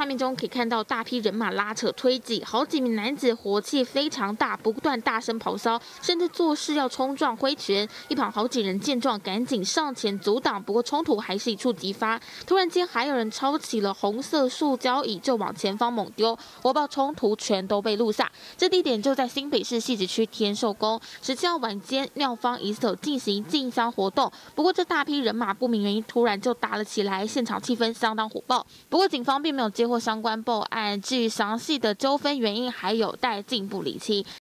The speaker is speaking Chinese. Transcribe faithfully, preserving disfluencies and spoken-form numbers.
画面中可以看到大批人马拉扯推挤，好几名男子火气非常大，不断大声咆哮，甚至做事要冲撞挥拳。一旁好几人见状赶紧上前阻挡，不过冲突还是一触即发。突然间，还有人抄起了红色塑胶椅就往前方猛丢，火爆冲突全都被录下。这地点就在新北市汐止区天寿宫。十七号晚间，庙方疑似有进行进香活动，不过这大批人马不明原因突然就打了起来，现场气氛相当火爆。不过警方并没有接获相关报案，至于详细的纠纷原因还有待进一步厘清。